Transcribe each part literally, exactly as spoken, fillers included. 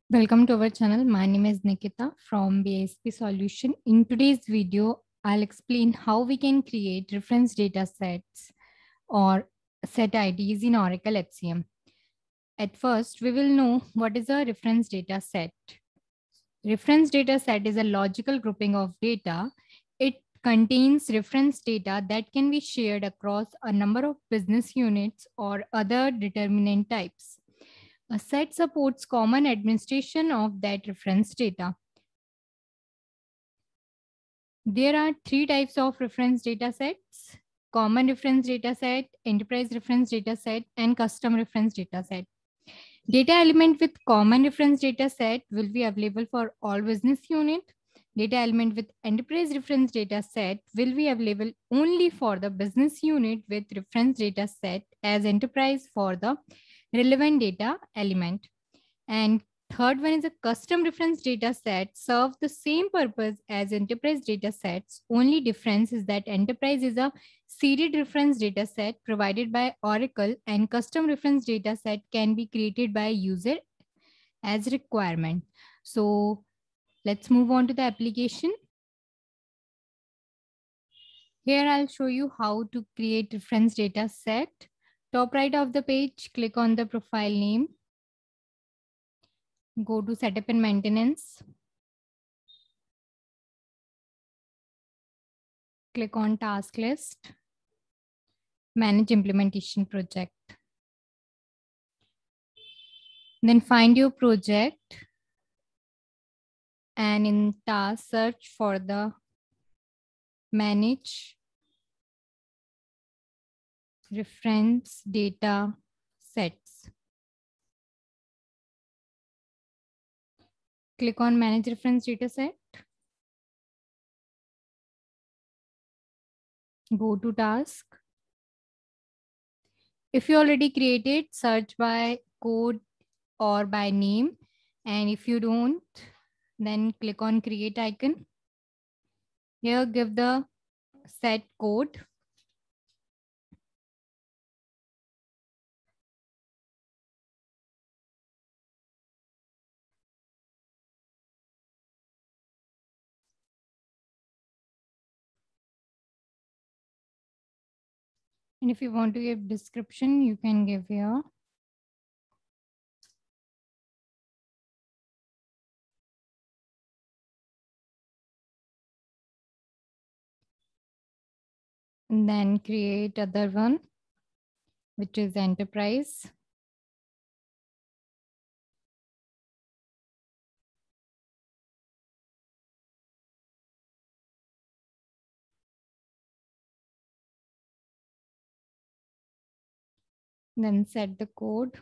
Welcome to our channel. My name is Nikita from B S P Solution. In today's video, I'll explain how we can create reference data sets or set I Ds in Oracle H C M. At first, we will know what is a reference data set. Reference data set is a logical grouping of data. It contains reference data that can be shared across a number of business units or other determinant types. A set supports common administration of that reference data. There are three types of reference data sets: common reference data set, enterprise reference data set, and custom reference data set. Data element with common reference data set will be available for all business unit. Data element with enterprise reference data set will be available only for the business unit with reference data set as enterprise for the relevant data element. And third one is a custom reference data set serve the same purpose as enterprise data sets. Only difference is that enterprise is a seeded reference data set provided by Oracle, and custom reference data set can be created by a user as requirement. So let's move on to the application. Here I'll show you how to create reference data set. Top right of the page, click on the profile name. Go to setup and maintenance. Click on task list. Manage implementation project. Then find your project and in task search for the manage reference data sets. Click on manage reference data set. Go to task. If you already created, search by code or by name. And if you don't, then click on create icon. Here, give the set code. And if you want to give description, you can give here. And then create other one, which is enterprise. Then set the code.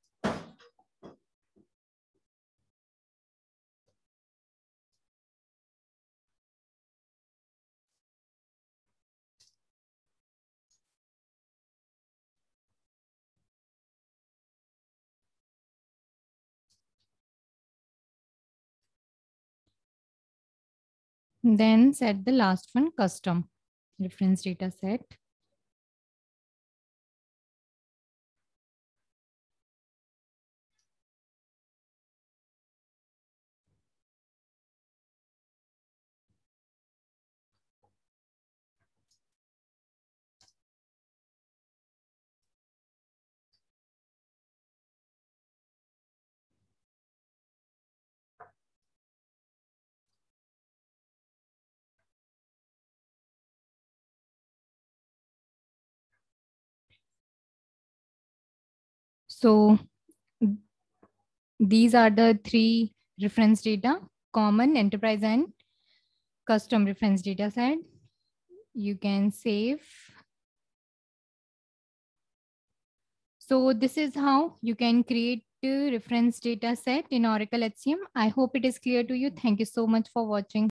Then set the last one, custom reference data set. So these are the three reference data: common, enterprise, and custom reference data set. You can save. So this is how you can create a reference data set in Oracle H C M. I hope it is clear to you. Thank you so much for watching.